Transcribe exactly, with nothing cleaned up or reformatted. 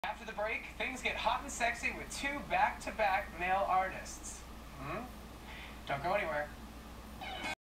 After the break, things get hot and sexy with two back-to-back male artists. Hmm? Don't go anywhere.